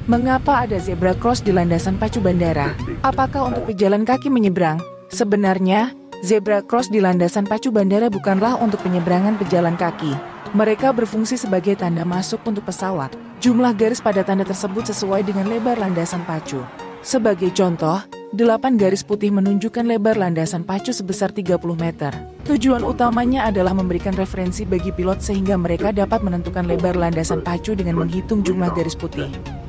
Mengapa ada zebra cross di landasan pacu bandara? Apakah untuk pejalan kaki menyeberang? Sebenarnya, zebra cross di landasan pacu bandara bukanlah untuk penyeberangan pejalan kaki. Mereka berfungsi sebagai tanda masuk untuk pesawat. Jumlah garis pada tanda tersebut sesuai dengan lebar landasan pacu. Sebagai contoh, 8 garis putih menunjukkan lebar landasan pacu sebesar 30 meter. Tujuan utamanya adalah memberikan referensi bagi pilot sehingga mereka dapat menentukan lebar landasan pacu dengan menghitung jumlah garis putih.